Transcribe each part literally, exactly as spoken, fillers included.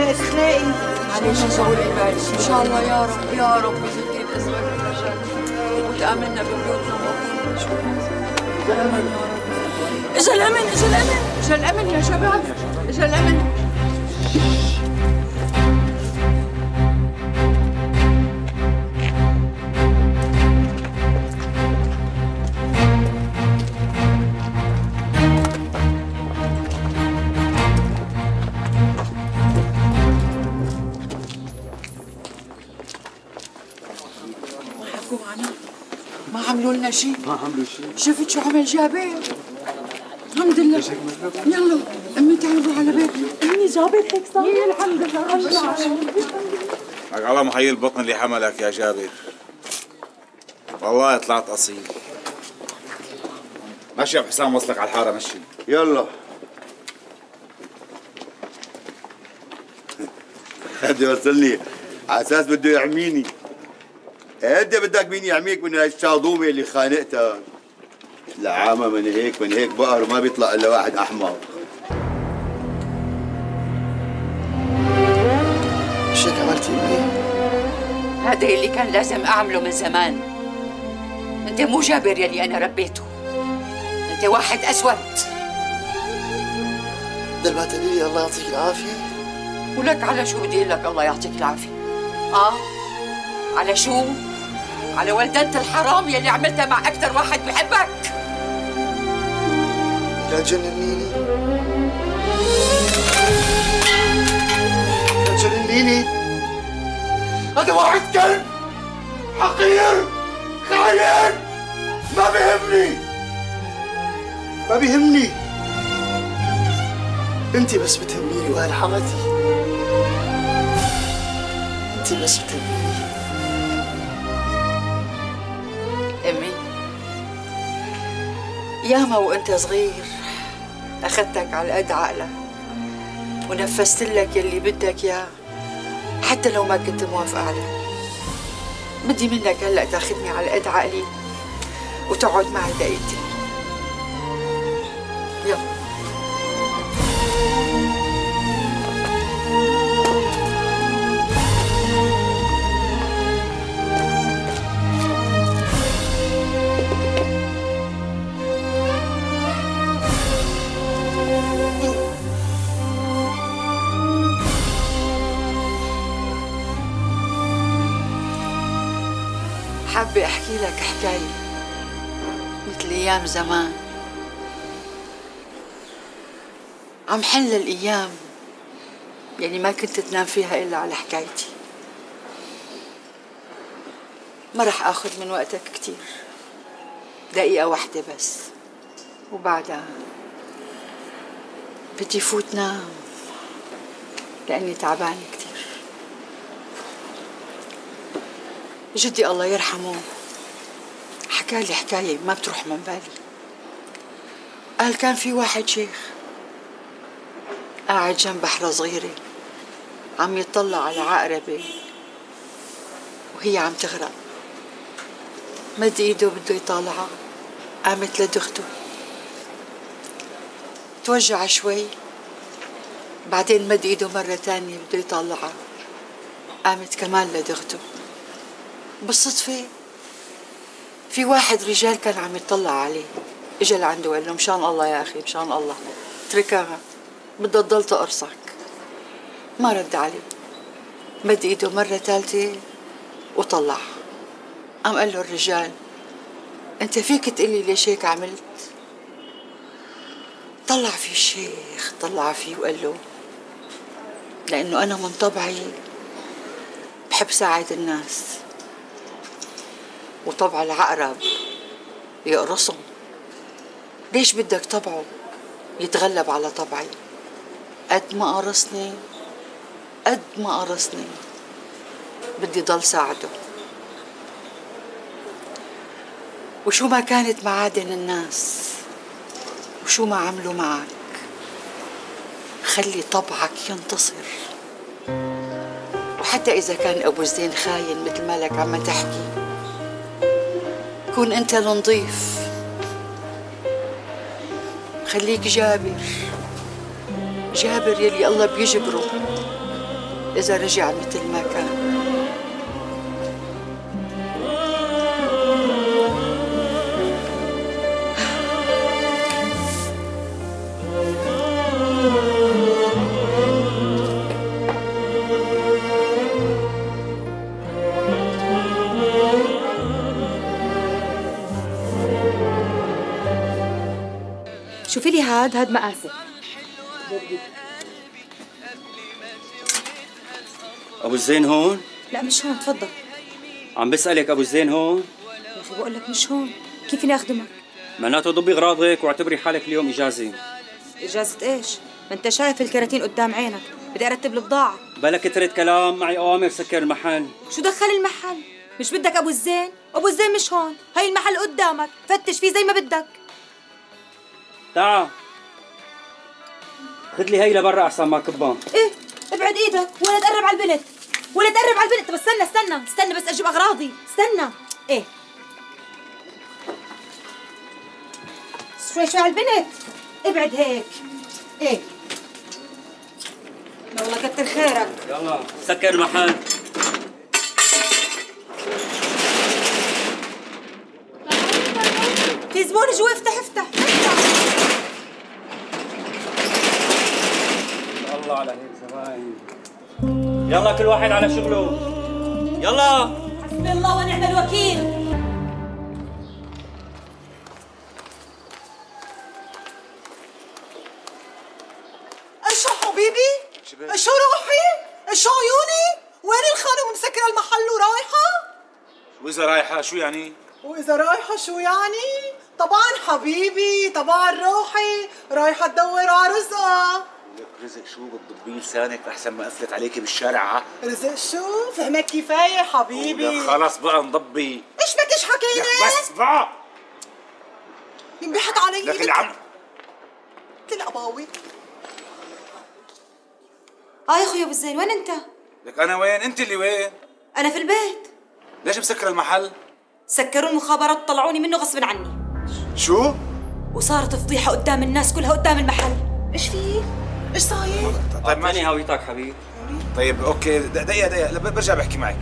بالك تلاقي. معلش طولي بالك ان شاء الله يا رب يا رب يزيد اسمك الرجال وتامنا ببيوتنا وطننا. اجا الامن اجا الامن اجا الامن يا شباب اجا الامن. ما عملوا لنا شيء. ما عملوا شيء. شفت شو عمل جابر؟ الحمد لله. يلا امي تعالوا على بيتنا. امي جابر هيك صار؟ الحمد لله الحمد لله. لك الله محيي البطن اللي حملك يا جابر. والله طلعت اصيل. ماشي يا حسام وصلك على الحاره مشي. يلا. هدي وصلني على اساس بده يعميني. انت بدك مين يحميك من هالشاضومه اللي خانقتها؟ العامة من هيك من هيك بقر ما بيطلع الا واحد احمر. ايش هيك عملتي امي؟ هذا اللي كان لازم اعمله من زمان. انت مو جابر يلي انا ربيته. انت واحد اسود. بدل ما تقولي لي الله يعطيك العافية؟ ولك على شو بدي اقول لك الله يعطيك العافية؟ اه؟ على شو؟ على ولدنة الحرام يلي عملتها مع أكثر واحد بحبك. لا تجننيني لا تجننيني. هذا واحد كلب حقير خاين ما بيهمني ما بيهمني. انت بس بتهميني واهل حارتي. انت بس بتهميني. أمي ياما وأنت صغير أخذتك على قد عقلك ونفذت لك يلي بدك إياه حتى لو ما كنت موافقة عليه. بدي منك هلأ تاخذني على قد عقلي وتقعد معي دقيقتين. يلا. حابة أحكي لك حكاية مثل أيام زمان. عم حل الأيام يعني ما كنت تنام فيها إلا على حكايتي. ما رح آخذ من وقتك كتير، دقيقة واحدة بس وبعدها بدي فوت نام لأني تعبانة كتير. جدي الله يرحمه حكى لي حكاية ما بتروح من بالي. قال كان في واحد شيخ قاعد جنب بحرة صغيرة عم يطلع على عقربة وهي عم تغرق. مد ايده بده يطالعها، قامت لدغته، توجع شوي، بعدين مد ايده مرة تانية بده يطلعها، قامت كمان لدغته. بالصدفة في واحد رجال كان عم يطلع عليه، اجى لعنده وقال له مشان الله يا اخي مشان الله اتركها بدها تضل تقرصك. ما رد عليه، مد ايده مرة ثالثة وطلع. قام قال له الرجال انت فيك تقلي ليش هيك عملت؟ طلع فيه الشيخ طلع فيه وقال له لانه انا من طبعي بحب ساعد الناس، وطبع العقرب يقرصهم. ليش بدك طبعه يتغلب على طبعي؟ قد ما قرصني قد ما قرصني بدي ضل ساعده. وشو ما كانت معادن الناس وشو ما عملوا معك، خلي طبعك ينتصر. وحتى إذا كان أبو زين خاين مثل ما لك عم تحكي، كون أنت النظيف، خليك جابر، جابر يلي الله بيجبره إذا رجع مثل ما كان. شوفي لي هاد هاد مقاسك. ابو الزين هون؟ لا مش هون، تفضل. عم بسألك ابو الزين هون؟ يا اخي بقول لك مش هون، كيف فيني اخدمك؟ معناته ضبي اغراضك واعتبري حالك اليوم اجازه. اجازة ايش؟ ما انت شايف الكراتين قدام عينك، بدي ارتب البضاعة. بلا كترة كلام، معي اوامر سكر المحل. شو دخل المحل؟ مش بدك ابو الزين؟ ابو الزين مش هون، هاي المحل قدامك، فتش فيه زي ما بدك. تعا خذ لي هي لبرا احسن ما كبان. ايه ابعد ايدك ولا تقرب على البنت، ولا تقرب على البنت. بس استنى استنى استنى بس اجيب اغراضي، استنى. ايه شوي شوي على البنت، ابعد هيك. ايه لا والله كتر خيرك. يلا سكر المحل. في زبون جوا، افتح افتح افتح. الله على هيك زباين. يلا كل واحد على شغله. يلا. حسبي الله ونعم الوكيل. ايش حبيبي؟ شو روحي؟ شو عيوني؟ وين الخانم مسكره المحل ورايحه؟ واذا رايحه شو يعني؟ واذا رايحه شو يعني؟ طبعا حبيبي، طبعا روحي رايحه تدور على رزقها. لك رزق شو بتضبي لسانك احسن ما قفلت عليكي بالشارع. رزق شو؟ فهمك كفايه حبيبي. خلص بقى نضبي. ايش بك ايش حكينا؟ بس بقى ينبحك علي لك اللي عم كل اباوي. اه يا اخوي ابو الزين، وين انت؟ لك انا وين؟ انت اللي وين؟ انا في البيت. ليش مسكر المحل؟ سكروا المخابرات وطلعوني منه غصب عني. شو؟ وصارت فضيحه قدام الناس كلها قدام المحل. ايش في؟ ايش صاير؟ طيب ماني هويتك حبيبي. طيب اوكي دقيقه دقيقه برجع بحكي معك.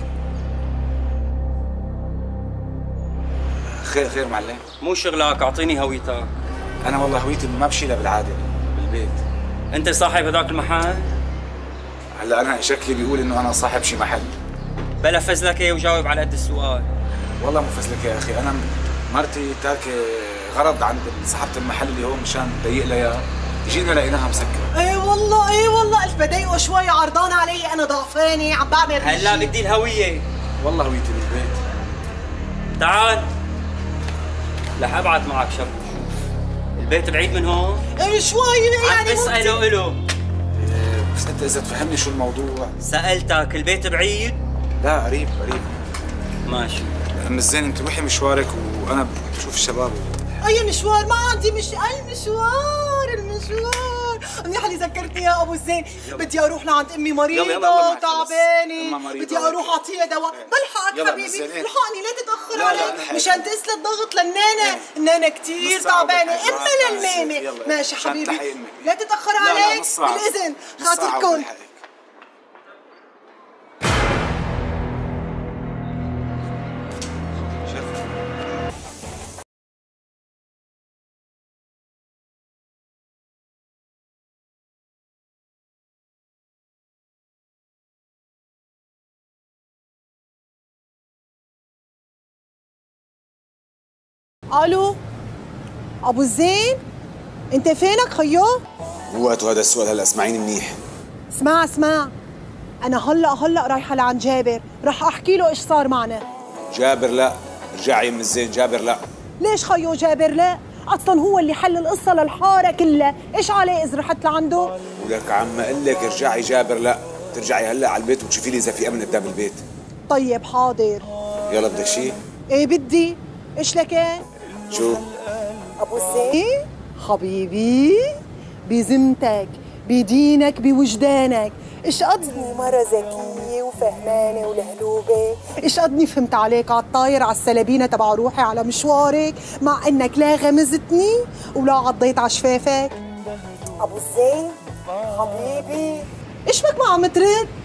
خير خير معلم. مو شغلك، اعطيني هويتك. انا والله هويتي ما بشيلها بالعاده بالبيت. انت صاحب هذاك المحل؟ هلا انا شكلي بيقول انه انا صاحب شي محل. بلا فزلكه وجاوب على قد السؤال. والله مو فزلك يا اخي، انا مرتي تاركه غرض عند صاحبه المحل اللي هو مشان ضيق لها اياه، جينا لقيناها مسكره. اي والله اي والله قلت بضايقه شوي، عرضانه علي انا ضعفانه عم بعمل هلا بدي الهويه. والله هويتي بالبيت. تعال رح ابعت معك شاب شوف. البيت بعيد من هون؟ اي شوي يعني. عم بسأله إله. بس انت اذا تفهمني شو الموضوع. سألتك البيت بعيد؟ لا قريب قريب. ماشي. ام الزين انت روحي مشوارك وانا بشوف الشباب. اي مشوار؟ ما عندي مش المشوار المشوار منيح اللي ذكرتني يا ابو الزين. بدي اروح لعند امي مريضه وتعبانه، بدي اروح اعطيها دواء. بلحقك حبيبي، الحقني لا تتاخر علي مشان تقيس الضغط للنانا، النانا كثير تعبانه، امها للمامه. ماشي حبيبي لا تتاخر علي. بالاذن خاطركم. الو ابو الزين، انت فينك خيو؟ مو وقته هذا السؤال، هلا اسمعيني منيح. اسمع اسمع، انا هلا هلا رايحه لعند جابر، رح احكي له ايش صار معنا. جابر لا، رجعي من الزين. جابر لا. ليش خيو جابر لا؟ اصلا هو اللي حل القصه للحاره كلها، ايش عليه اذا رحت لعنده؟ ولك عم اقول لك ارجعي. جابر لا، ترجعي هلا على البيت وتشوفي لي اذا في امن قدام البيت. طيب حاضر. يلا بدك شيء؟ ايه بدي. ايش لك؟ شو؟ ابو الزين حبيبي، بذمتك بدينك بوجدانك، ايش قدني مرة ذكية وفهمانة ولهلوبة، ايش قدني فهمت عليك على الطاير على السلابينة تبع روحي على مشوارك، مع انك لا غمزتني ولا عضيت على شفافك. ابو الزين حبيبي، ايش بك ما عم ترد؟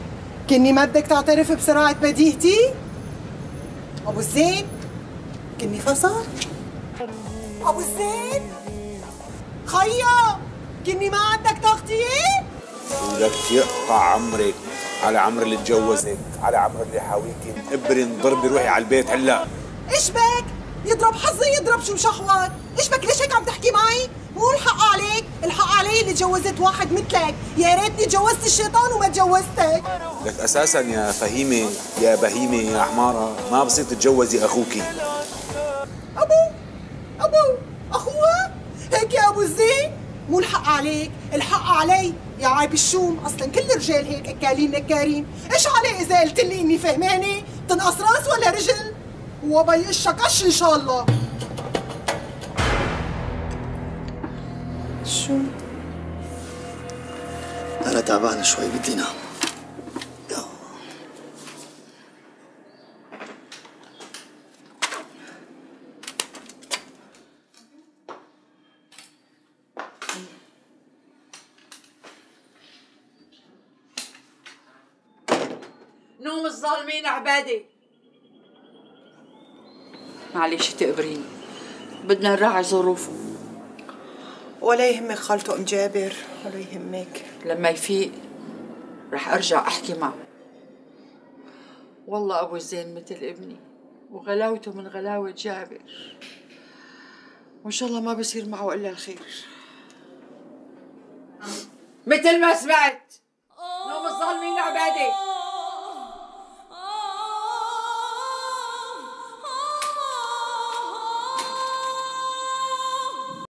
كني ما بدك تعترف بسرعة بديهتي؟ أبو الزين كني فصل؟ أبو الزين خيا كني ما عندك تغطية؟ لك يقطع عمرك على عمر اللي تجوزك، على عمر اللي حاويكي ابري انضربي روحي على البيت هلا. ايش بك؟ يضرب حظي يضرب شو مشحوط، ايش بك ليش هيك عم تحكي معي؟ مو الحق عليك، الحق علي اللي جوزت واحد مثلك، يا ريتني جوزت الشيطان وما تجوزتك. لك اساسا يا فهيمه يا بهيمه يا حماره ما بصير تتجوزي اخوكي. ابو ابو اخوها؟ هيك يا ابو الزين؟ مو الحق عليك، الحق علي يا عيب الشوم، اصلا كل الرجال هيك اكالين نكارين، ايش علي اذا قلت لي اني فهماني؟ تنقص راس ولا رجل؟ وبي قشك قش ان شاء الله. شو؟ أنا تعبانة شوي بدي نام. نوم الظالمين عبادي. معلش تقبريني، بدنا نراعي ظروفه. ولا يهمك خالته ام جابر، ولا يهمك. لما يفيق رح ارجع احكي معه. والله ابو زين مثل ابني وغلاوته من غلاوة جابر، وان شاء الله ما بصير معه الا الخير. مثل ما سمعت، نوم الظالمين عبادي.